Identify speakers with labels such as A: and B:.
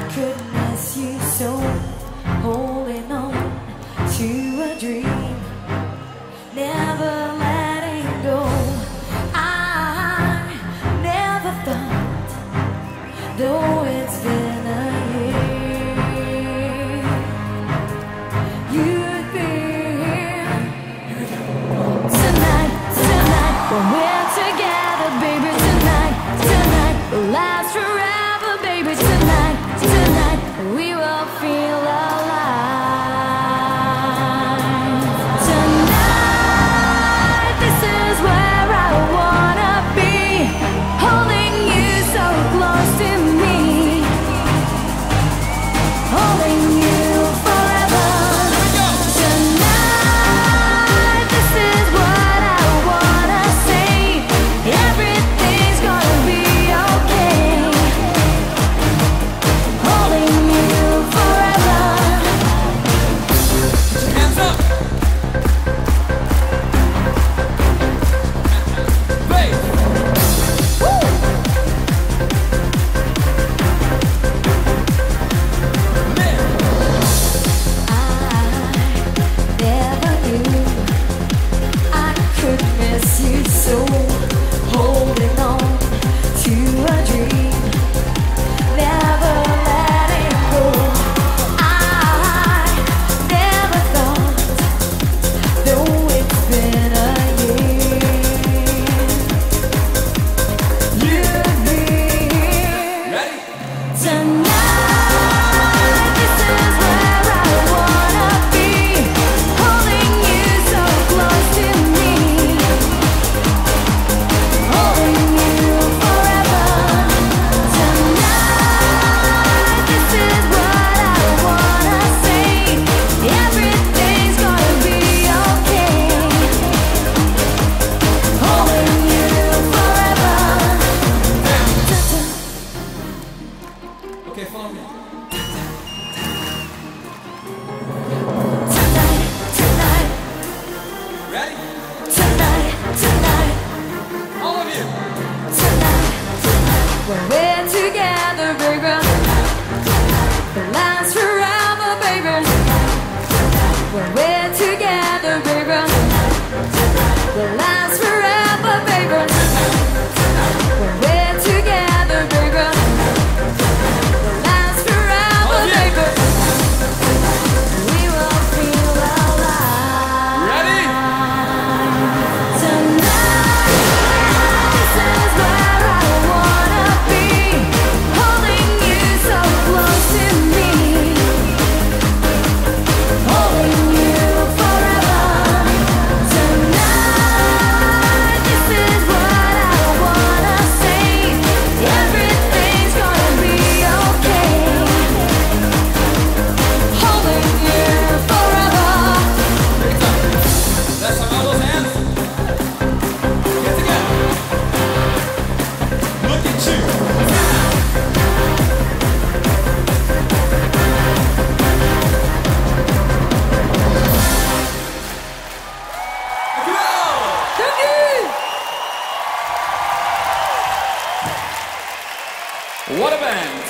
A: could miss you so, holding on to a dream, never letting go. I never thought, though it's been a year, you'd be here tonight, tonight, when we're together, baby. Tonight, tonight, will last forever, baby. Tonight, tonight, we will feel alive. Tonight, this is where I wanna be, holding you so close to me, holding you forever. Tonight, this is what I wanna say. Everything's gonna be okay, holding you forever.
B: Hands up! Babe!
A: Woo!
B: Man!
A: I never knew I could miss you so, holding on to a dream, never letting go. I never thought, though it's been a year, you'd be here
B: Ready?
A: tonight. This is where I wanna be, holding you so close to me, holding you forever. Tonight, this is what I wanna say. Everything's gonna be okay, holding you forever.
B: Okay, follow me.
A: Tonight, tonight,
B: Ready?
A: tonight, tonight,
B: All of you!
A: tonight, tonight, when we're together, baby, it lasts forever, baby. When we're together, baby, it lasts forever, baby. When we're together, baby, it lasts forever, baby. We will feel alive.
B: Ready?
A: Tonight, this is where I wanna be, holding you so close to me, holding you forever. Tonight, this is what I wanna say. Everything's gonna be okay, holding you forever.
B: Let's have all those hands. Get together. Look at you. Go!
A: Thank you.
B: What a band!